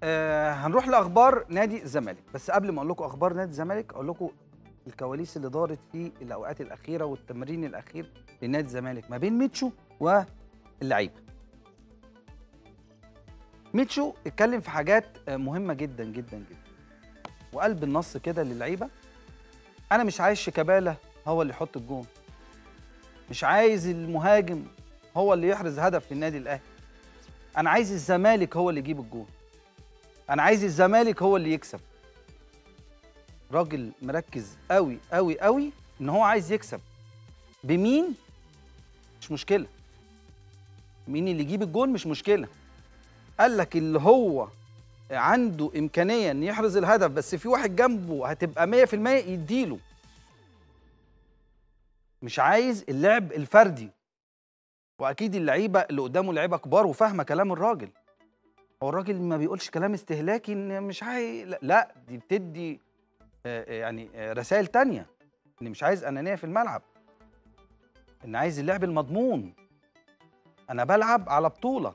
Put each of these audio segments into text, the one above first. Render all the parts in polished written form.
هنروح لاخبار نادي الزمالك، بس قبل ما اقول لكم اخبار نادي الزمالك اقول لكم الكواليس اللي دارت في الاوقات الاخيره والتمرين الاخير لنادي الزمالك ما بين ميتشو واللعيبه. ميتشو اتكلم في حاجات مهمه جدا جدا جدا، وقلب النص كده للعيبه: انا مش عايز شيكابالا هو اللي يحط الجون، مش عايز المهاجم هو اللي يحرز هدف في النادي الاهلي، انا عايز الزمالك هو اللي يجيب الجون، انا عايز الزمالك هو اللي يكسب. راجل مركز قوي قوي قوي ان هو عايز يكسب. بمين مش مشكله، مين اللي يجيب الجون مش مشكله، قال لك اللي هو عنده امكانيه ان يحرز الهدف بس في واحد جنبه هتبقى 100% يديله. مش عايز اللعب الفردي، واكيد اللعيبه اللي قدامه لعيبه كبار وفاهمه كلام الراجل. هو الراجل ما بيقولش كلام استهلاكي ان مش عايز، لا دي بتدي يعني رسائل تانية، ان مش عايز انانيه في الملعب، ان عايز اللعب المضمون. انا بلعب على بطوله،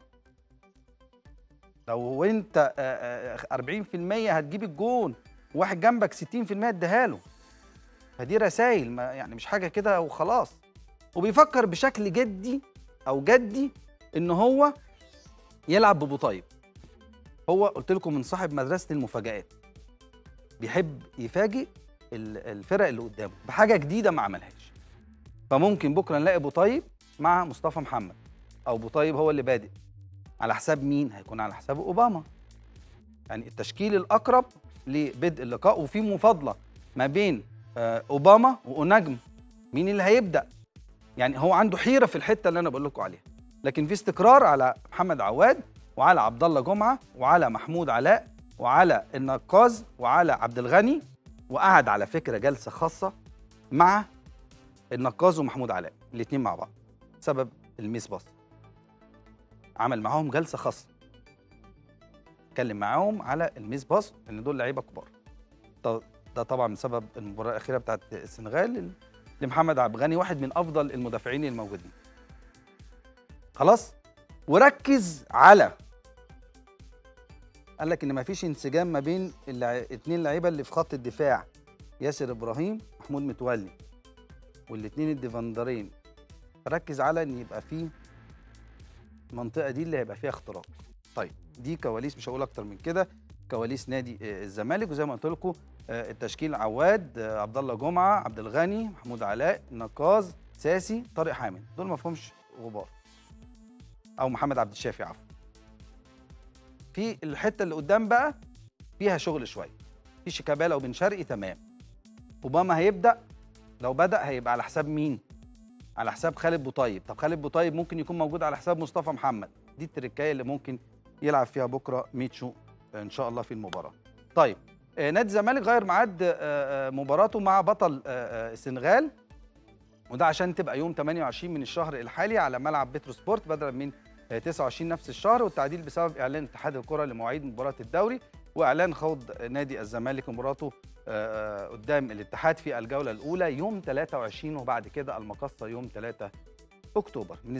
لو انت 40% هتجيب الجون وواحد جنبك 60% اديها له، فدي رسائل يعني مش حاجه كده وخلاص. وبيفكر بشكل جدي او جدي ان هو يلعب بأبو طيب. هو قلت لكم من صاحب مدرسه المفاجآت، بيحب يفاجئ الفرق اللي قدامه بحاجه جديده ما عملهاش. فممكن بكره نلاقي أبو طيب مع مصطفى محمد، او أبو طيب هو اللي بادئ. على حساب مين؟ هيكون على حساب اوباما. يعني التشكيل الاقرب لبدء اللقاء، وفي مفاضله ما بين اوباما ونجم، مين اللي هيبدا؟ يعني هو عنده حيره في الحته اللي انا بقول لكم عليها، لكن في استقرار على محمد عواد وعلى عبد الله جمعه وعلى محمود علاء وعلى النقاز وعلى عبد الغني. وقعد على فكره جلسه خاصه مع النقاز ومحمود علاء الاثنين مع بعض بسبب الميس باص. عمل معاهم جلسه خاصه، اتكلم معاهم على الميس باص ان دول لعيبه كبار. ده طبعا بسبب المباراه الاخيره بتاعت السنغال لمحمد عبد الغني، واحد من افضل المدافعين الموجودين. خلاص، وركز على، قال لك ان مفيش انسجام ما بين الاثنين لعيبه اللي في خط الدفاع، ياسر ابراهيم محمود متولي، والاثنين الديفندرين. ركز على ان يبقى فيه المنطقه دي اللي هيبقى فيها اختراق. طيب دي كواليس، مش هقول اكتر من كده، كواليس نادي الزمالك. وزي ما قلت لكم التشكيل: عواد، عبد الله جمعه، عبد الغني، محمود علاء، نقاز، ساسي، طارق حامد. دول ما فيهمش غبار، او محمد عبد الشافي عفوا. في الحته اللي قدام بقى فيها شغل شويه، في شيكابالا وبن شرقي تمام. اوباما هيبدا، لو بدا هيبقى على حساب مين؟ على حساب خالد بوطيب. طب خالد بوطيب ممكن يكون موجود على حساب مصطفى محمد. دي التركايه اللي ممكن يلعب فيها بكره ميتشو ان شاء الله في المباراه. طيب نادي الزمالك غير ميعاد مباراته مع بطل السنغال، وده عشان تبقى يوم 28 من الشهر الحالي على ملعب بترو سبورت بدلا من 29 نفس الشهر. والتعديل بسبب اعلان اتحاد الكره لمواعيد مباراه الدوري، واعلان خوض نادي الزمالك مباراته قدام الاتحاد في الجوله الاولى يوم 23، وبعد كده المقصه يوم 3 اكتوبر.